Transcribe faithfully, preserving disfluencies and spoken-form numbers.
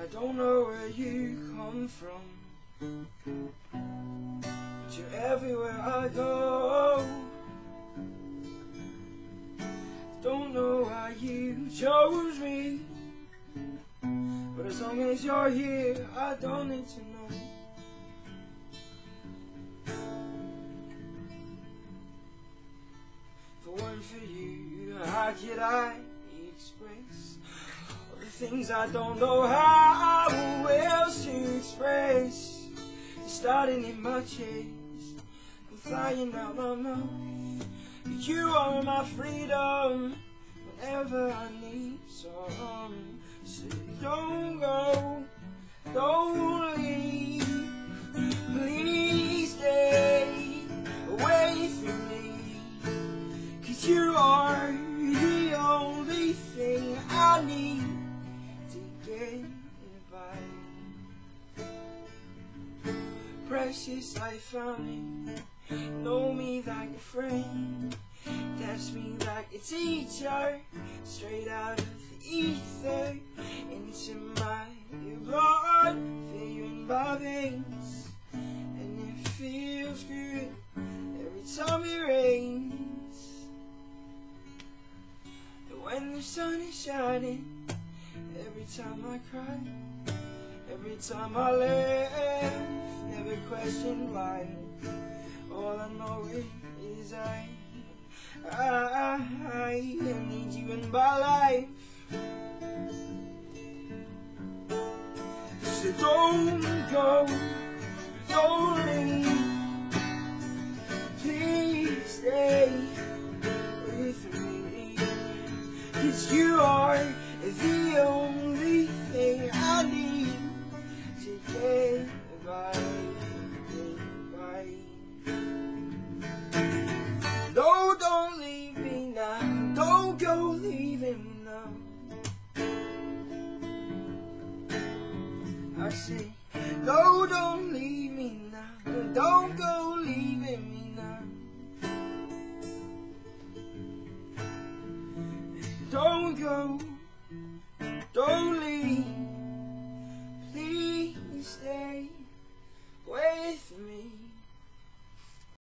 don't know where you come from, but you're everywhere I go. Don't know why you chose me, but as long as you're here, I don't need to know. If it weren't for you, how could I express all the things I don't know how or else to express? You're starting in my chest, I'm flying out my mouth. You are my freedom whenever I need some. So don't go, don't leave, please stay away from me, 'cause you are the only thing I need to get by. Precious, I found me, know me like a friend, test me like a teacher, straight out of the ether, into my blood, feel you in my veins, and it feels good every time it rains. And when the sun is shining, every time I cry, every time I laugh, never question why. All I know is I I, I need you in my life. So don't go, don't leave, please stay with me, 'cause you are the only thing I need to get by, get by. No, don't leave me now, don't go leaving me now. I say, no, don't leave me now, don't go leaving me now. Don't go.